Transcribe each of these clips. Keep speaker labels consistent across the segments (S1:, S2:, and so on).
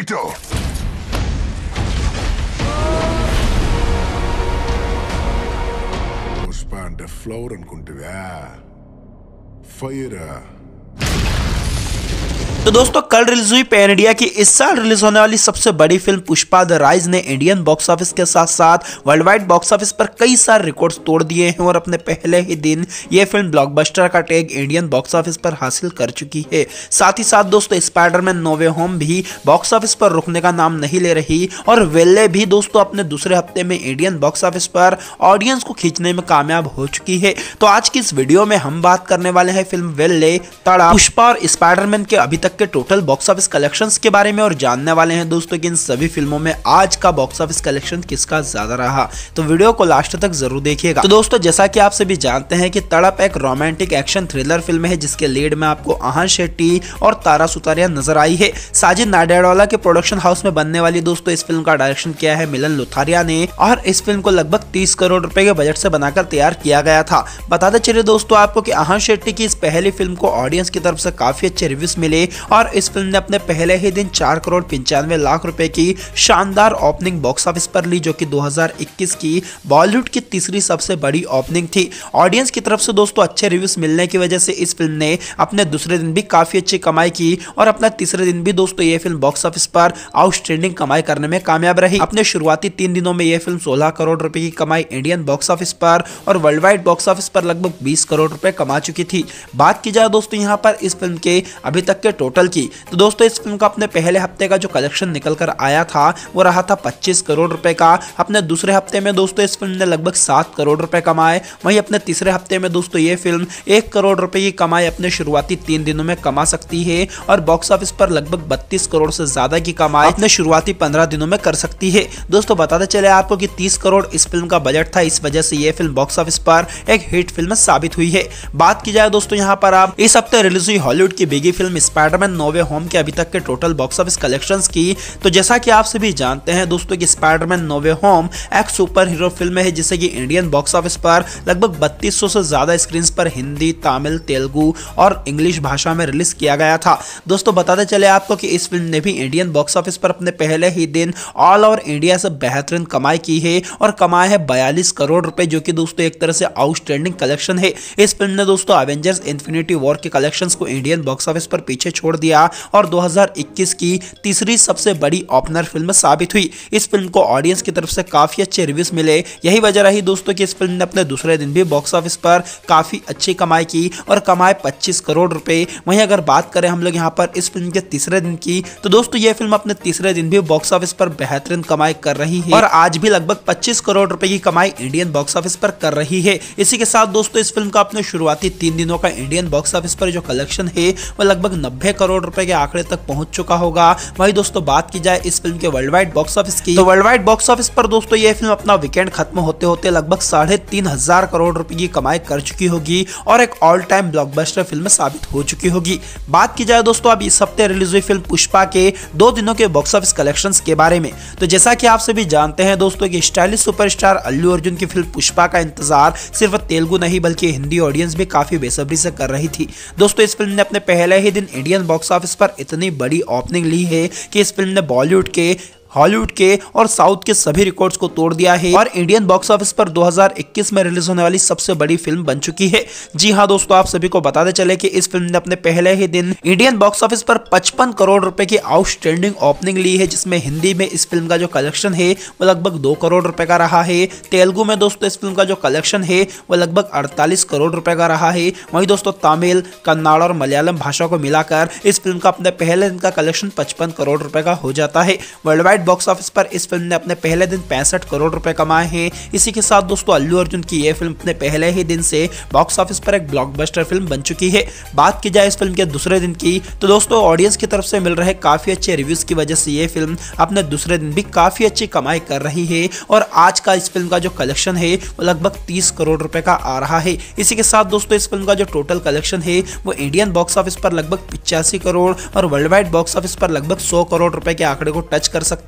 S1: Finito! Pushpa అంటే flower అనుకుంటువా? Fire.
S2: तो दोस्तों कल रिलीज हुई पैन इंडिया की इस साल रिलीज होने वाली सबसे बड़ी फिल्म पुष्पा द राइज ने इंडियन बॉक्स ऑफिस के साथ साथ वर्ल्ड वाइड बॉक्स ऑफिस पर कई सारे रिकॉर्ड्स तोड़ दिए हैं और अपने पहले ही दिन ये फिल्म ब्लॉकबस्टर का टैग इंडियन बॉक्स ऑफिस पर हासिल कर चुकी है। साथ ही साथ दोस्तों स्पाइडरमैन नो वे होम भी बॉक्स ऑफिस पर रुकने का नाम नहीं ले रही और वेल्ले भी दोस्तों अपने दूसरे हफ्ते में इंडियन बॉक्स ऑफिस पर ऑडियंस को खींचने में कामयाब हो चुकी है। तो आज की इस वीडियो में हम बात करने वाले हैं फिल्म वेल्ले, तड़ा, पुष्पा और स्पाइडरमैन के अभी तक के टोटल बॉक्स ऑफिस कलेक्शंस के बारे में और जानने वाले हैं दोस्तों कि इन सभी फिल्मों में आज का बॉक्स ऑफिस कलेक्शन किसका ज्यादा रहा। तो वीडियो को लास्ट तक जरूर देखिएगा। तो दोस्तों जैसा कि आप सभी जानते हैं कि तड़प एक रोमांटिक एक्शन थ्रिलर फिल्म है जिसके लीड में आपको आहान शेट्टी और तारा सुतारिया नजर आई है। साजिद नाडियाडवाला के प्रोडक्शन हाउस में बनने वाली दोस्तों इस फिल्म का डायरेक्शन किया है मिलन लुथारिया ने और इस फिल्म को लगभग 30 करोड़ रुपए के बजट से बनाकर तैयार किया गया था। बताते चलिए दोस्तों आपको कि आहान शेट्टी की इस पहली फिल्म को ऑडियंस की तरफ से काफी अच्छे रिव्यूज मिले और इस फिल्म ने अपने पहले ही दिन 4 करोड़ 95 लाख रुपए की शानदार ओपनिंग बॉक्स ऑफिस पर ली, जो कि 2021 की बॉलीवुड की तीसरी सबसे बड़ी ओपनिंग थी। ऑडियंस की तरफ से दोस्तों अच्छे रिव्यूज मिलने की वजह से इस फिल्म ने अपने दूसरे दिन भी काफी अच्छी कमाई की और अपना तीसरे दिन भी दोस्तों ये फिल्म बॉक्स ऑफिस पर आउटस्टैंडिंग कमाई करने में कामयाब रही। अपने शुरुआती 3 दिनों में यह फिल्म 16 करोड़ रुपए की कमाई इंडियन बॉक्स ऑफिस पर और वर्ल्ड वाइड बॉक्स ऑफिस पर लगभग 20 करोड़ रुपए कमा चुकी थी। बात की जाए दोस्तों यहाँ पर इस फिल्म के अभी तक के टोटल की, तो दोस्तों इस फिल्म का अपने पहले हफ्ते का जो कलेक्शन निकल कर आया था वो रहा था 25 करोड़ रुपए का। अपने दूसरे हफ्ते में दोस्तों इस फिल्म ने लगभग 7 करोड़ रुपए कमाए। वहीं अपने तीसरे हफ्ते में दोस्तों ये फिल्म 1 करोड़ रुपए की कमाई अपने शुरुआती 3 दिनों में कमा सकती है और बॉक्स ऑफिस पर लगभग 32 करोड़ से ज्यादा की कमाई अपने शुरुआती 15 दिनों में कर सकती है। दोस्तों बताते चले आपको कि 30 करोड़ इस फिल्म का बजट था, इस वजह से यह फिल्म बॉक्स ऑफिस पर एक हिट फिल्म साबित हुई है। बात की जाए दोस्तों यहाँ पर आप इस हफ्ते रिलीज हुई हॉलीवुड की biggie film Spiderman no way home के अभी तक के टोटल बॉक्स ऑफिस कलेक्शंस की, तो जैसा कि आप सभी जानते हैं दोस्तों कि स्पाइडरमैन नो वे होम एक सुपर हीरो फिल्म है जिसे कि इंडियन बॉक्स ऑफिस पर लगभग 3200 से ज्यादा स्क्रीन पर हिंदी, तमिल, तेलुगु और इंग्लिश भाषा में रिलीज किया गया था। दोस्तों बताते चले आपको कि इस फिल्म ने भी इंडियन बॉक्स ऑफिस पर अपने पहले ही दिन ऑल ओवर इंडिया से बेहतरीन कमाई की है और कमाए है 42 करोड़ रुपए, जो कि दोस्तों एक तरह से आउटस्टैंडिंग कलेक्शन है। इस फिल्म ने दोस्तों एवेंजर्स इन्फिनिटी वॉर के कलेक्शंस को इंडियन बॉक्स ऑफिस पर पीछे छोड़ दिया और 2021 की तीसरी सबसे बड़ी ओपनर फिल्म साबित हुई। इस फिल्म को ऑडियंस की तरफ से काफी अच्छे रिव्यूज मिले। यही वजह रही दोस्तों कि इस फिल्म ने अपने दूसरे दिन भी बॉक्स ऑफिस पर काफी अच्छी कमाई की और कमाए 25 करोड़ रुपए। वहीं अगर बात करें हम लोग यहाँ पर इस फिल्म के तीसरे दिन की, तो दोस्तों यह फिल्म अपने तीसरे दिन भी बॉक्स ऑफिस पर बेहतरीन कमाई कर रही है और आज भी लगभग 25 करोड़ रुपए की कमाई इंडियन बॉक्स ऑफिस पर कर रही है। इसी के साथ दोस्तों इस फिल्म का अपने शुरुआती 3 दिनों का इंडियन बॉक्स ऑफिस पर जो कलेक्शन है वह लगभग 90 करोड़ रुपए के आंकड़े तक पहुंच चुका होगा। वहीं दोस्तों बात की जाए इस फिल्म के वर्ल्ड वाइड बॉक्स ऑफिस की, तो वर्ल्ड वाइड बॉक्स ऑफिस पर दोस्तों ये फिल्म अपना वीकेंड खत्म होते होते लगभग 3500 करोड़ रुपए की कमाई कर चुकी होगी और एक ऑल टाइम ब्लॉकबस्टर फिल्म साबित हो चुकी होगी। बात की जाए दोस्तों अब इस हफ्ते रिलीज हुई फिल्म पुष्पा के 2 दिनों के बॉक्स ऑफिस कलेक्शंस के बारे में, तो जैसा कि आप सभी जानते हैं दोस्तों कि स्टाइलिश सुपरस्टार अल्लू अर्जुन की फिल्म पुष्पा का इंतजार सिर्फ तेलुगु नहीं बल्कि हिंदी ऑडियंस भी काफी बेसब्री से कर रही थी। दोस्तों इस फिल्म ने अपने पहले ही दिन इंडियन बॉक्स ऑफिस पर इतनी बड़ी ओपनिंग ली है कि इस फिल्म ने बॉलीवुड के, हॉलीवुड के और साउथ के सभी रिकॉर्ड्स को तोड़ दिया है और इंडियन बॉक्स ऑफिस पर 2021 में रिलीज होने वाली सबसे बड़ी फिल्म बन चुकी है। जी हां दोस्तों, आप सभी को बताते चले कि इस फिल्म ने अपने पहले ही दिन इंडियन बॉक्स ऑफिस पर 55 करोड़ रुपए की आउटस्टैंडिंग ओपनिंग ली है, जिसमें हिंदी में इस फिल्म का जो कलेक्शन है वो लगभग 2 करोड़ रुपए का रहा है। तेलुगु में दोस्तों इस फिल्म का जो कलेक्शन है वो लगभग 48 करोड़ रुपए का रहा है। वहीं दोस्तों तमिल, कन्नड़ और मलयालम भाषा को मिलाकर इस फिल्म का अपने पहले दिन का कलेक्शन 55 करोड़ रुपए का हो जाता है। वर्ल्ड वाइड बॉक्स ऑफिस पर इस फिल्म ने अपने पहले दिन 65 करोड़ रुपए कमाए हैं। इसी के साथ दोस्तों अल्लू अर्जुन की यह फिल्म अपने पहले ही दिन से बॉक्स ऑफिस पर एक ब्लॉकबस्टर फिल्म बन चुकी है। बात की जाए इस फिल्म के दूसरे दिन की, तो दोस्तों ऑडियंस की तरफ से मिल रहे काफी अच्छे रिव्यूज की वजह से यह फिल्म अपने दूसरे दिन भी काफी अच्छी कमाई कर रही है और आज का इस फिल्म का जो कलेक्शन है वो लगभग 30 करोड़ रुपए का आ रहा है। इसी के साथ दोस्तों इस फिल्म का जो टोटल कलेक्शन है वो इंडियन बॉक्स ऑफिस पर लगभग 85 करोड़ और वर्ल्ड वाइड बॉक्स ऑफिस पर लगभग 100 करोड़ रुपए के आंकड़े को टच कर सकता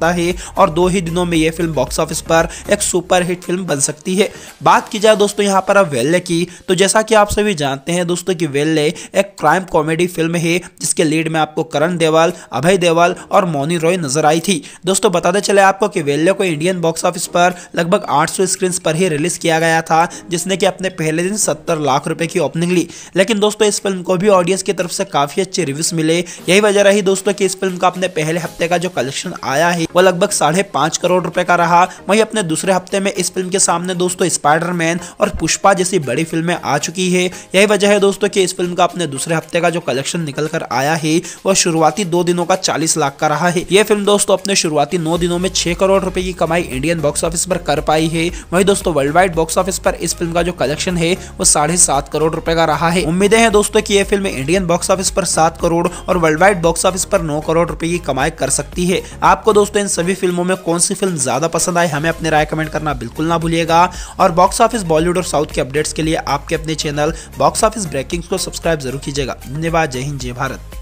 S2: सकता है और 2 ही दिनों में यह फिल्म बॉक्स ऑफिस पर एक सुपर हिट फिल्म बन सकती है। बात की जाए दोस्तों यहाँ पर अब वेल्ले की, तो जैसा कि आप सभी जानते हैं दोस्तों कि वेल्ले एक क्राइम कॉमेडी फिल्म है जिसके लीड में आपको करण देओल, अभय देओल और मौनी रॉय नजर आई थी। दोस्तों बताते चले आपको कि वेल्ले को इंडियन बॉक्स ऑफिस पर लगभग 800 स्क्रीन पर ही रिलीज किया गया था, जिसने कि अपने पहले दिन 70 लाख रुपए की ओपनिंग ली। लेकिन दोस्तों इस फिल्म को भी ऑडियंस की तरफ से काफी अच्छे रिव्यूज मिले। यही वजह रही दोस्तों कि इस फिल्म का अपने पहले हफ्ते का जो कलेक्शन आया है वो लगभग 5.5 करोड़ रुपए का रहा। वहीं अपने दूसरे हफ्ते में इस फिल्म के सामने दोस्तों स्पाइडरमैन और पुष्पा जैसी बड़ी फिल्में आ चुकी है। यही वजह है दोस्तों कि इस फिल्म का अपने दूसरे हफ्ते का जो कलेक्शन निकल कर आया है वो शुरुआती 2 दिनों का 40 लाख का रहा है। यह फिल्म दोस्तों अपने शुरुआती 9 दिनों में 6 करोड़ रुपए की कमाई इंडियन बॉक्स ऑफिस पर कर पाई है। वहीं दोस्तों वर्ल्ड वाइड बॉक्स ऑफिस पर इस फिल्म का जो कलेक्शन है वो 7.5 करोड़ रुपए का रहा है। उम्मीदें हैं दोस्तों कि यह फिल्म इंडियन बॉक्स ऑफिस पर 7 करोड़ और वर्ल्ड वाइड बॉक्स ऑफिस पर 9 करोड़ रुपए की कमाई कर सकती है। आपको दोस्तों इन सभी फिल्मों में कौन सी फिल्म ज्यादा पसंद आई, हमें अपनी राय कमेंट करना बिल्कुल ना भूलिएगा। और बॉक्स ऑफिस बॉलीवुड और साउथ के अपडेट्स के लिए आपके अपने चैनल बॉक्स ऑफिस ब्रेकिंग्स को सब्सक्राइब जरूर कीजिएगा। धन्यवाद। जय हिंद, जय भारत।